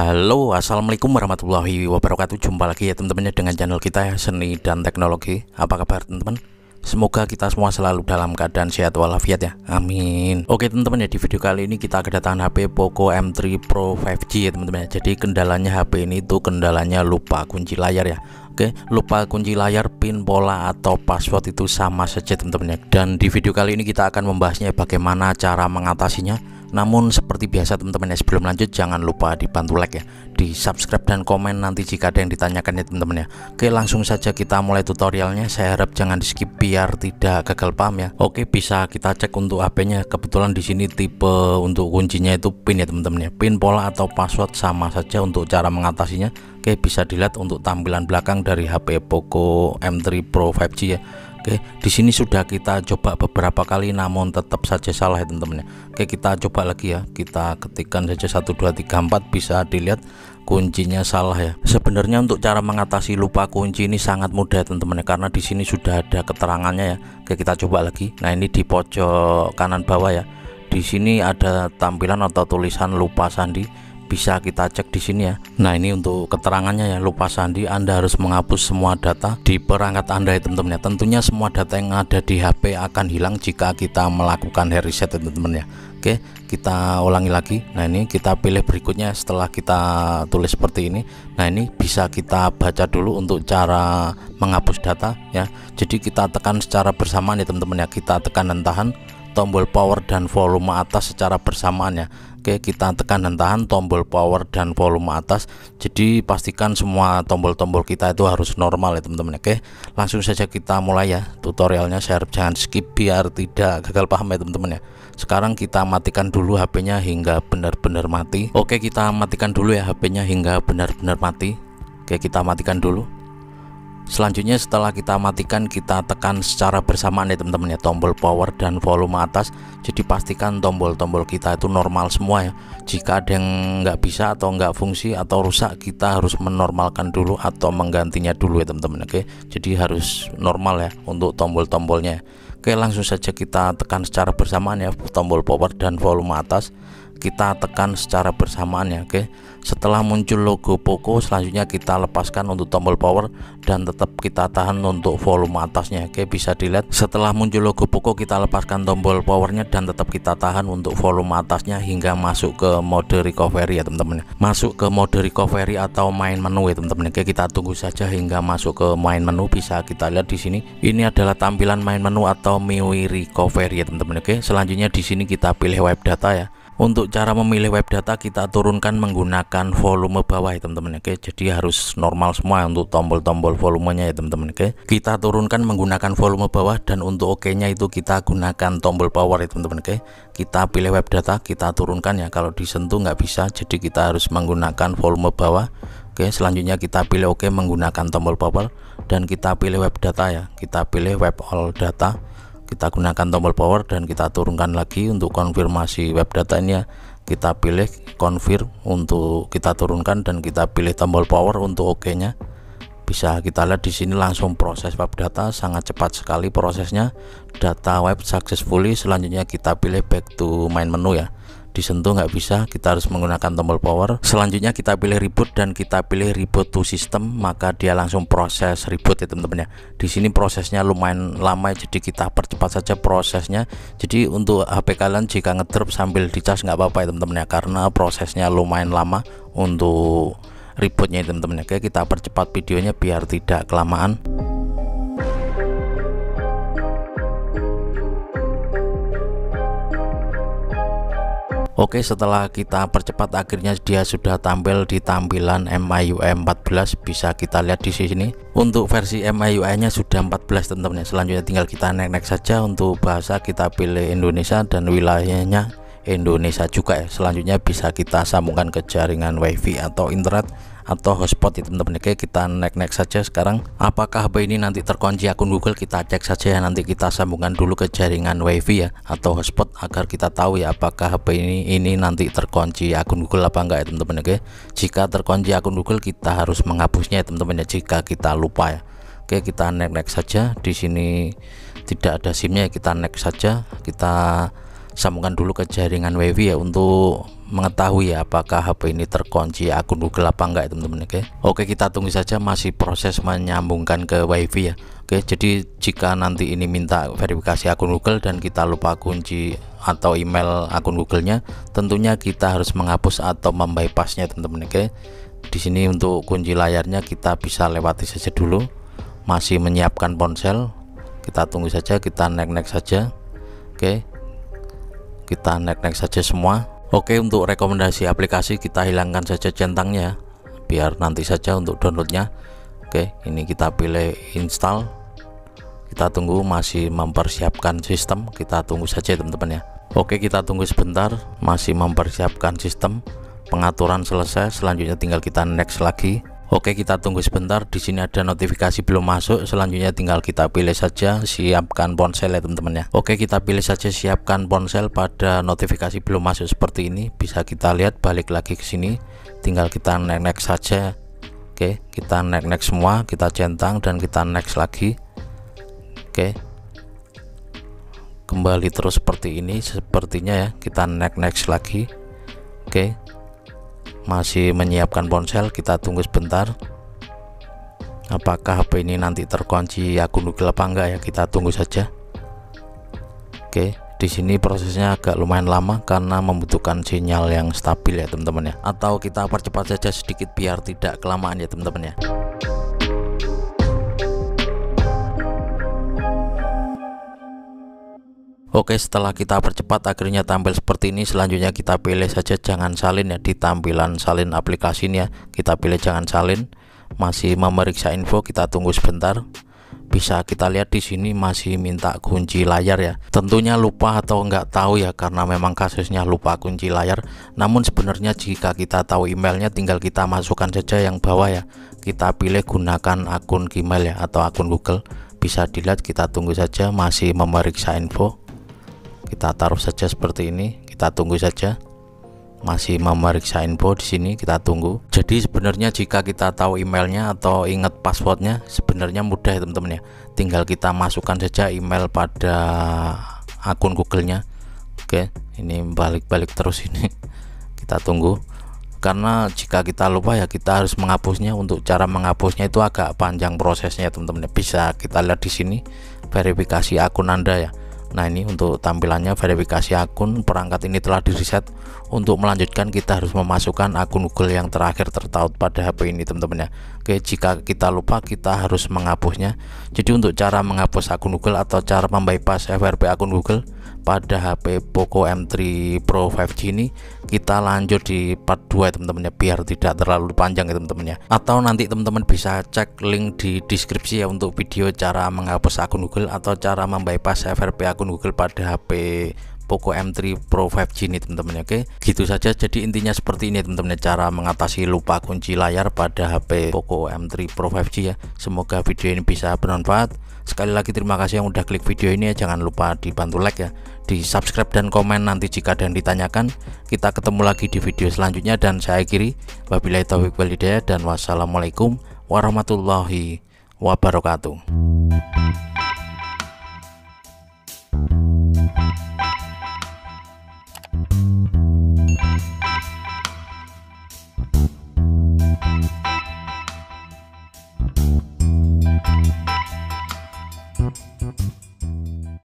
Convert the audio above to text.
Halo, assalamualaikum warahmatullahi wabarakatuh. Jumpa lagi ya teman-teman dengan channel kita ya, Seni dan Teknologi. Apa kabar teman-teman? Semoga kita semua selalu dalam keadaan sehat walafiat ya, amin. Oke teman-teman ya, di video kali ini kita kedatangan HP Poco M3 Pro 5G ya teman-teman ya. Jadi kendalanya HP ini tuh kendalanya lupa kunci layar ya. Oke, lupa kunci layar, pin, pola, atau password itu sama saja teman-teman ya. Dan di video kali ini kita akan membahasnya bagaimana cara mengatasinya. Namun seperti biasa teman-teman ya, sebelum lanjut jangan lupa dibantu like ya, di subscribe dan komen nanti jika ada yang ditanyakan ya teman-teman ya. Oke, langsung saja kita mulai tutorialnya. Saya harap jangan di skip biar tidak gagal paham ya. Oke, bisa kita cek untuk HP-nya. Kebetulan di sini tipe untuk kuncinya itu pin ya teman-teman ya. Pin, pola, atau password sama saja untuk cara mengatasinya. Oke, bisa dilihat untuk tampilan belakang dari HP Poco M3 Pro 5G ya. Oke, di sini sudah kita coba beberapa kali namun tetap saja salah ya teman-teman ya. Oke, kita coba lagi ya. Kita ketikkan saja 1 2 3 4, bisa dilihat kuncinya salah ya. Sebenarnya untuk cara mengatasi lupa kunci ini sangat mudah ya teman-teman ya, karena di sini sudah ada keterangannya ya. Oke, kita coba lagi. Nah, ini di pojok kanan bawah ya. Di sini ada tampilan atau tulisan lupa sandi. Bisa kita cek di sini ya. Nah, ini untuk keterangannya ya, lupa sandi, Anda harus menghapus semua data di perangkat Anda ya teman-teman ya. Tentunya semua data yang ada di HP akan hilang jika kita melakukan reset ya teman-teman ya. Oke, kita ulangi lagi. Nah, ini kita pilih berikutnya setelah kita tulis seperti ini. Nah, ini bisa kita baca dulu untuk cara menghapus data ya. Jadi kita tekan secara bersamaan ya teman-teman ya. Kita tekan dan tahan tombol power dan volume atas secara bersamaan ya. Oke, kita tekan dan tahan tombol power dan volume atas. Jadi pastikan semua tombol-tombol kita itu harus normal ya teman-teman. Oke, langsung saja kita mulai ya tutorialnya. Saya harap jangan skip biar tidak gagal paham ya teman-teman ya. Sekarang kita matikan dulu HP-nya hingga benar-benar mati. Oke, kita matikan dulu ya HP-nya hingga benar-benar mati. Oke, kita matikan dulu. Selanjutnya setelah kita matikan, kita tekan secara bersamaan ya teman-teman ya, tombol power dan volume atas. Jadi pastikan tombol-tombol kita itu normal semua ya. Jika ada yang nggak bisa atau nggak fungsi atau rusak, kita harus menormalkan dulu atau menggantinya dulu ya teman-teman. Oke, jadi harus normal ya untuk tombol-tombolnya. Oke, langsung saja kita tekan secara bersamaan ya, tombol power dan volume atas. Kita tekan secara bersamaan ya. Oke, setelah muncul logo Poco, selanjutnya kita lepaskan untuk tombol power dan tetap kita tahan untuk volume atasnya. Oke, bisa dilihat setelah muncul logo Poco, kita lepaskan tombol powernya dan tetap kita tahan untuk volume atasnya hingga masuk ke mode recovery ya teman-teman. Masuk ke mode recovery atau main menu ya teman-teman. Oke, kita tunggu saja hingga masuk ke main menu. Bisa kita lihat di sini, ini adalah tampilan main menu atau MIUI recovery ya teman-teman. Oke, selanjutnya di sini kita pilih web data ya. Untuk cara memilih web data, kita turunkan menggunakan volume bawah ya teman-teman. Oke, jadi harus normal semua untuk tombol-tombol volumenya ya teman-teman. Oke, kita turunkan menggunakan volume bawah, dan untuk OK nya itu kita gunakan tombol power ya teman-teman. Oke, kita pilih web data, kita turunkan ya. Kalau disentuh nggak bisa, jadi kita harus menggunakan volume bawah. Oke, selanjutnya kita pilih OK menggunakan tombol power dan kita pilih web data ya. Kita pilih web all data. Kita gunakan tombol power dan kita turunkan lagi untuk konfirmasi web data ini ya. Kita pilih confirm untuk kita turunkan dan kita pilih tombol power untuk OK nya. Bisa kita lihat di sini langsung proses web data, sangat cepat sekali prosesnya. Data web successfully. Selanjutnya kita pilih back to main menu ya. Disentuh nggak bisa, kita harus menggunakan tombol power. Selanjutnya kita pilih reboot dan kita pilih reboot to system, maka dia langsung proses reboot ya teman-teman ya. Di sini prosesnya lumayan lama, jadi kita percepat saja prosesnya. Jadi untuk HP kalian jika ngedrop sambil dicas nggak apa-apa ya teman-teman ya, karena prosesnya lumayan lama untuk rebootnya ya teman-teman. Oke, kita percepat videonya biar tidak kelamaan. Oke, setelah kita percepat akhirnya dia sudah tampil di tampilan MIUI 14. Bisa kita lihat di sini untuk versi MIUI nya sudah 14 teman-teman. Selanjutnya tinggal kita naik saja. Untuk bahasa kita pilih Indonesia dan wilayahnya Indonesia juga ya. Selanjutnya bisa kita sambungkan ke jaringan WiFi atau internet atau hotspot ya teman-teman. Oke, kita naik saja. Sekarang apakah HP ini nanti terkunci akun Google, kita cek saja ya. Nanti kita sambungkan dulu ke jaringan WiFi ya atau hotspot agar kita tahu ya apakah HP ini nanti terkunci akun Google apa enggak ya teman-teman. Oke, jika terkunci akun Google kita harus menghapusnya ya teman-teman ya, jika kita lupa ya. Oke, kita naik saja. Di sini tidak ada SIM-nya ya, kita naik saja. Kita sambungkan dulu ke jaringan WiFi ya. Untuk mengetahui ya apakah HP ini terkunci akun Google apa enggak ya teman-teman. Oke, kita tunggu saja, masih proses menyambungkan ke WiFi ya. Oke, jadi jika nanti ini minta verifikasi akun Google dan kita lupa kunci atau email akun Google-nya, tentunya kita harus menghapus atau membypassnya teman-teman. Oke, di sini untuk kunci layarnya kita bisa lewati saja dulu, masih menyiapkan ponsel. Kita tunggu saja, kita next saja. Oke, kita next saja semua. Oke, untuk rekomendasi aplikasi kita hilangkan saja centangnya biar nanti saja untuk downloadnya. Oke, ini kita pilih install, kita tunggu, masih mempersiapkan sistem, kita tunggu saja teman-teman ya. Oke, kita tunggu sebentar, masih mempersiapkan sistem, pengaturan selesai, selanjutnya tinggal kita next lagi. Oke, kita tunggu sebentar, di sini ada notifikasi belum masuk, selanjutnya tinggal kita pilih saja siapkan ponsel ya teman-teman ya. Oke, kita pilih saja siapkan ponsel pada notifikasi belum masuk seperti ini. Bisa kita lihat, balik lagi ke sini, tinggal kita next saja. Oke, kita next semua, kita centang dan kita next lagi. Oke, kembali terus seperti ini sepertinya ya, kita next lagi. Oke, masih menyiapkan ponsel, kita tunggu sebentar apakah HP ini nanti terkunci akun Google apa enggak ya, kita tunggu saja. Oke, di sini prosesnya agak lumayan lama karena membutuhkan sinyal yang stabil ya teman-teman ya, atau kita percepat saja sedikit biar tidak kelamaan ya teman-teman ya. Oke, setelah kita percepat akhirnya tampil seperti ini. Selanjutnya kita pilih saja jangan salin ya, di tampilan salin aplikasi ini ya, kita pilih jangan salin. Masih memeriksa info, kita tunggu sebentar. Bisa kita lihat di sini masih minta kunci layar ya. Tentunya lupa atau enggak tahu ya, karena memang kasusnya lupa kunci layar. Namun sebenarnya jika kita tahu emailnya tinggal kita masukkan saja yang bawah ya. Kita pilih gunakan akun Gmail ya atau akun Google. Bisa dilihat, kita tunggu saja, masih memeriksa info. Kita taruh saja seperti ini, kita tunggu saja, masih memeriksa info di sini, kita tunggu. Jadi sebenarnya jika kita tahu emailnya atau ingat passwordnya sebenarnya mudah ya teman-teman ya, tinggal kita masukkan saja email pada akun Google-nya. Oke, ini balik-balik terus ini, kita tunggu karena jika kita lupa ya kita harus menghapusnya. Untuk cara menghapusnya itu agak panjang prosesnya teman-teman. Bisa kita lihat di sini verifikasi akun Anda ya. Nah, ini untuk tampilannya verifikasi akun, perangkat ini telah di reset. Untuk melanjutkan kita harus memasukkan akun Google yang terakhir tertaut pada HP ini teman-teman ya. Oke, jika kita lupa kita harus menghapusnya. Jadi untuk cara menghapus akun Google atau cara membypass FRP akun Google pada HP Poco M3 Pro 5G ini kita lanjut di part 2 ya teman-teman ya, biar tidak terlalu panjang ya teman-teman ya. Atau nanti teman-teman bisa cek link di deskripsi ya untuk video cara menghapus akun Google atau cara membypass FRP akun Google pada HP Poco M3 Pro 5G ini teman-teman ya. Oke, gitu saja. Jadi intinya seperti ini teman-teman ya, cara mengatasi lupa kunci layar pada HP Poco M3 Pro 5G ya. Semoga video ini bisa bermanfaat. Sekali lagi terima kasih yang udah klik video ini ya. Jangan lupa dibantu like ya, di subscribe dan komen nanti jika ada yang ditanyakan. Kita ketemu lagi di video selanjutnya dan saya akhiri wabillahi taufiq wal hidayah dan wassalamualaikum warahmatullahi wabarakatuh.